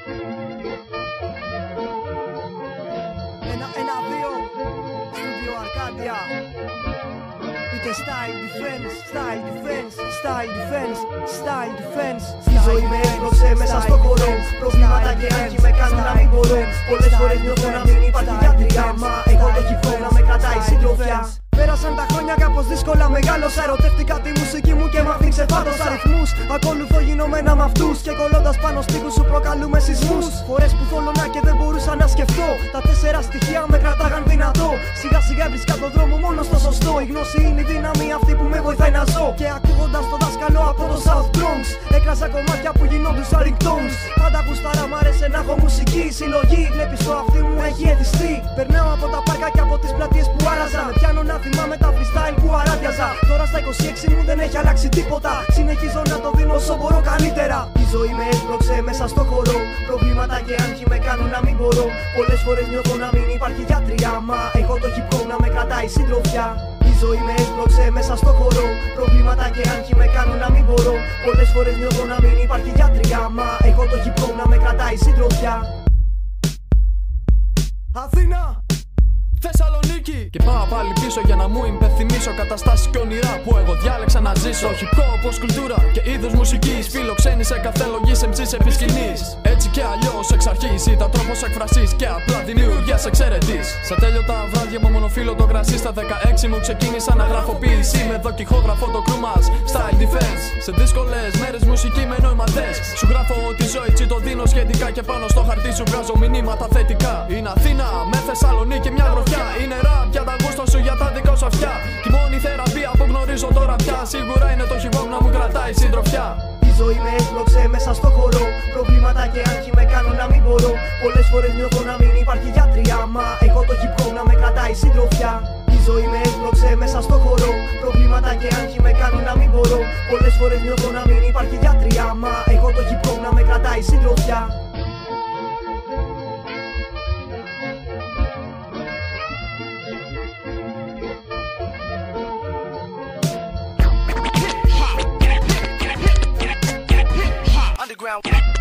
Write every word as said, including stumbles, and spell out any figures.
Ένα, ένα, δύο, Studio Arcadia. Είτε style defense, style defense, style defense, style defense. Η ζωή με έσπρωξε μέσα στο χώρο. Προβλήματα και άγχη με κάνουν να μην μπορώ. Πολλές φορές νιώθω να μην υπάρχει γιατριά. Μα εγώ το χυφό να με κρατάει συντροφιά. Πέρασαν τα χρόνια κάπως δύσκολα, μεγάλωσα. Ερωτεύτηκα τη μουσική μου και μ' αυτή ξεφάντωσα ρυθμούς. Ακολουθώ γινόμενα με αυτούς και κολλώντας πάνω στίχους σου προκαλούμε σεισμούς. Φορές που θόλωνα και δεν μπορούσα να σκεφτώ. Τα τέσσερα στοιχεία με κρατάγαν δυνατό. Σιγά σιγά βρίσκα τον δρόμο μόνο στο σωστό. Η γνώση είναι η δύναμη αυτή που με βοηθάει να ζω. Και ακούγοντας το δάσκαλο από το South Bronx, έκραζα κομμάτια που γινόντουσαν ringtones. Πάντα γουστάρα μ' άρεσε να έχω μουσική συλλογή. Βλέπεις το αυτί μου έχει εθιστεί. Περνάω από τα πάρκα και από τις πλατείες που άραζα. Με πιάνω να θυμάμαι τα freestyle που αράδιαζα. Τώρα στα είκοσι έξι μου δεν έχει αλλάξει τίποτα. Συνεχίζω να το δίνω όσο μπορώ καλύτερα. Η ζωή με έσπρωξε μέσα στο χώρο. Προβλήματα και άγχη με κάνουν να μην μπορώ. Πολλές φορές νιώθω να μην υπάρχει γιατριά. Μα έχω το hip hop να με κρατάει συντροφιά. Η ζωή με έσπρωξε μέσα στο χώρο. Προβλήματα και άγχη με κάνουν να μην μπορώ. Πολλές φορές νιώθω να μην υπάρχει γιατριά. Μα έχω το hip hop να με κρατάει συντροφιά. Αθήνα, Θεσσαλονίκη. Και πάω πάλι πίσω για να μου υπενθυμίσω καταστάσεις και όνειρά που εγώ διάλεξα να ζήσω. Hip hop ως κουλτούρα και είδος μουσικής. Φιλοξένη σε κάθε λογής εμ σις επί σκηνής. Έτσι και αλλιώς εξ αρχής ήταν τρόπος εκφρασής και απλά δημιουργίας εξαιρετής. Στα τέλειωτα βράδια με μονοφύλλο το κρασί. Στα δεκαέξι μου ξεκίνησα να γράφω ποίηση. Με δοκιχόγραφο το κρού μας, style defense. Σε δύσκολες μέρες μουσική με νοηματές. Σου γράφω τη ζωή, έτσι το δίνω σχετικά. Και πάνω στο χαρτί σου βγάζω μηνύματα θετικά. Είναι Αθήνα με Θεσσαλονίκη μια γροθιά. Είναι ραπ για τα γούστα σου, για τα δικά σου αυτιά. Τη μόνη θεραπεία που γνωρίζω τώρα πια. Σίγουρα είναι το hip hop να μου κρατάει συντροφιά. Η ζωή με έσπρωξε μέσα στο χώρο. Προβλήματα και άγχη με κάνουν να μην μπορώ. Πολλές φορές νιώθω να μην υπάρχει γιατριά. Μα έχω το hip hop να με κρατάει συντροφιά. Η ζωή με έσπρωξε μέσα στο χώρο. Προβλήματα και άγχη με κάνουν να μην μπορώ. Πολλές φορές νιώθω να μην υπάρχει γιατριά. Μα έχω το hip hop να με κρατάει συντροφιά. Underground.